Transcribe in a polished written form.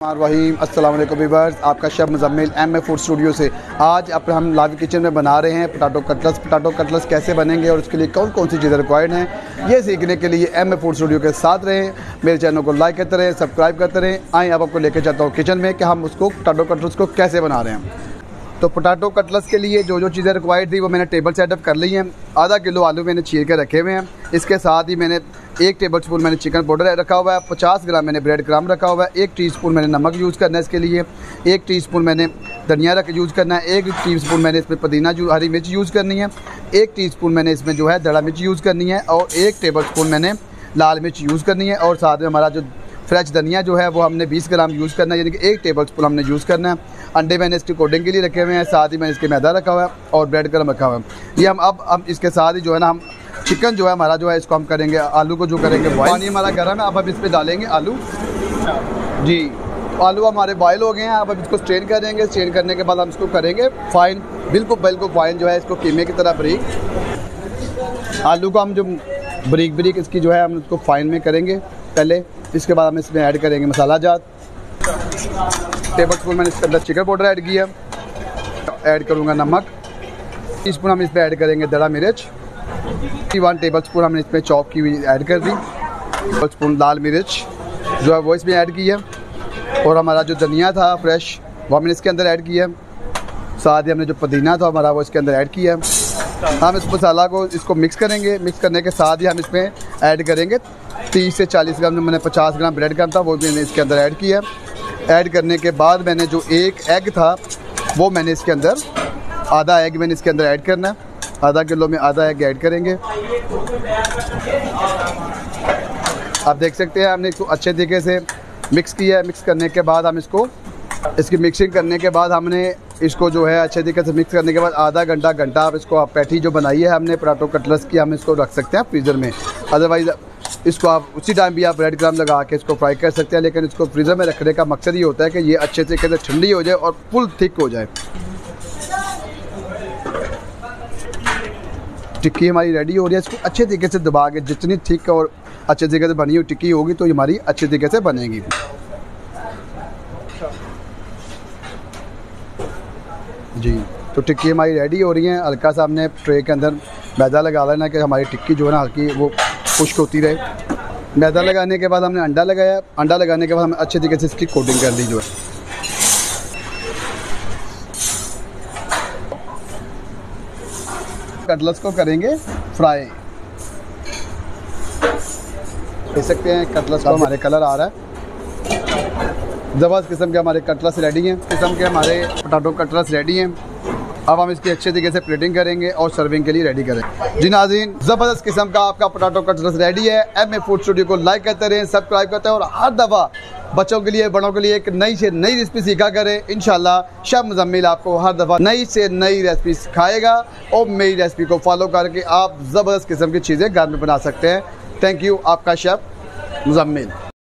वहीम अस्सलाम वालेकुम वीवर्स, आपका chef Muzammil M A food studio से। आज हम लाइव किचन में बना रहे हैं पोटैटो कटलेट्स। पोटैटो कटलेट्स कैसे बनेंगे और उसके लिए कौन कौन सी चीज़ें रिक्वायर्ड हैं, ये सीखने के लिए एम ए फूड स्टूडियो के साथ रहें। मेरे चैनल को लाइक करते रहें, सब्सक्राइब करते रहें। आएँ अब आपको लेकर जाता हूँ किचन में कि हम उसको पोटैटो कटलेट्स को कैसे बना रहे हैं। तो पोटैटो कटलेट्स के लिए जो जो चीज़ें रिक्वायर्ड थी वो मैंने टेबल सेटअप कर ली हैं। आधा किलो आलू मैंने छील के रखे हुए हैं। इसके साथ ही मैंने 1 टेबल स्पून मैंने चिकन पाउडर रखा हुआ है, 50 ग्राम मैंने ब्रेड क्रम्ब रखा हुआ है, 1 टीस्पून मैंने नमक यूज़ करना है इसके लिए, 1 टीस्पून मैंने धनिया यूज़ करना है, 1 टीस्पून मैंने इसमें पुदीना हरी मिर्च यूज़ करनी है, 1 टीस्पून मैंने इसमें जो है दड़ा मिर्च यूज़ करनी है और 1 टेबल स्पून मैंने लाल मिर्च यूज़ करनी है। और साथ में हमारा जो फ्रेश धनिया जो है वो हमने 20 ग्राम यूज़ करना है, यानी कि 1 टेबल स्पून हमने यूज़ करना है। अंडे मैंने इसकी कोटिंग के लिए रखे हुए हैं, साथ ही मैंने इसके मैदा रखा हुआ है और ब्रेड क्रम्ब रखा हुआ है। ये हम इसके साथ ही जो है ना हम चिकन जो है हमारा जो है इसको हम करेंगे, आलू को जो करेंगे बॉयल। पानी हमारा गर्म है, अब हम इस पर डालेंगे आलू जी। आलू हमारे बॉयल हो गए हैं, अब हम इसको स्ट्रेन करेंगे। स्ट्रेन करने के बाद हम इसको करेंगे फाइन, बिल्कुल फाइन जो है इसको कीमे की तरह बारीक। आलू को हम जो बारीक इसकी जो है हम इसको फाइन में करेंगे पहले। इसके बाद हम इसमें ऐड करेंगे मसाला जात। टेबल स्पून मैंने इसके अंदर चिकन पाउडर ऐड किया, ऐड करूँगा नमक, टीस्पून हम इसमें ऐड करेंगे दड़ा मिर्च, 1 टेबल स्पून हमने इसमें चॉप की हुई ऐड कर दी, टेबल स्पून लाल मिर्च जो है वो इसमें ऐड किया और हमारा जो धनिया था फ्रेश वो हमने इसके अंदर ऐड किया। साथ ही हमने जो पुदीना था हमारा वो इसके अंदर ऐड किया। हम इस मसाला को इसको मिक्स करेंगे। मिक्स करने के साथ ही हम इसमें ऐड करेंगे 30 से 40 ग्राम, मैंने 50 ग्राम ब्रेड क्रम्ब था वो मैंने इसके अंदर ऐड किया। ऐड करने के बाद मैंने जो 1 एग था वो मैंने इसके अंदर आधा एग मैंने इसके अंदर ऐड करना है। आधा किलो में आधा एग ऐड करेंगे। आप देख सकते हैं हमने इसको अच्छे तरीके से मिक्स किया है। मिक्स करने के बाद हम इसकी मिक्सिंग करने के बाद हमने इसको जो है अच्छे तरीके से मिक्स करने के बाद आधा घंटा आप इसको पैटी जो बनाई है हमने पोटैटो कटलेट्स की, हम इसको रख सकते हैं फ्रीज़र में। अदरवाइज़ इसको आप उसी टाइम भी आप ब्रेड क्रम्ब लगा के इसको फ्राई कर सकते हैं, लेकिन इसको फ्रीज़र में रखने का मकसद ये होता है कि ये अच्छे तरीके से ठंडी हो जाए और फुल थिक हो जाए। टिक्की हमारी रेडी हो रही है। इसको अच्छे तरीके से दबा के जितनी थिक और अच्छे तरीके से बनी हुई टिक्की होगी तो हमारी अच्छे तरीके से बनेगी जी। तो टिक्की हमारी रेडी हो रही है। हल्का सा हमने ट्रे के अंदर मैदा लगा लेना कि हमारी टिक्की जो है ना हल्की वो खुश्क होती रहे। मैदा लगाने के बाद हमने अंडा लगाया। अंडा लगाने के बाद हमने अच्छे तरीके से इसकी कोटिंग कर दी जो है। कटलेट्स को करेंगे फ्राई। देख सकते हैं कटलेट्स को हमारे कलर आ रहा है। ज़बरदस्त किस्म के हमारे कटलेट्स रेडी हैं। किस्म के हमारे पोटैटो कटलेट्स रेडी हैं। अब हम इसकी अच्छे तरीके से प्लेटिंग करेंगे और सर्विंग के लिए रेडी करेंगे जी। नाज़रीन, ज़बरदस्त किस्म का आपका पोटैटो कटलेट्स रेडी है। एम ए फूड स्टूडियो को लाइक करते रहें, सब्सक्राइब करते हैं और हर दफ़ा बच्चों के लिए बड़ों के लिए एक नई से नई रेसिपी सीखा करें। इंशाल्लाह शेफ मुज़म्मिल आपको हर दफ़ा नई से नई रेसिपी सिखाएगा और मेरी रेसिपी को फॉलो करके आप ज़बरदस्त किस्म की चीज़ें घर में बना सकते हैं। थैंक यू, आपका शेफ मुज़म्मिल।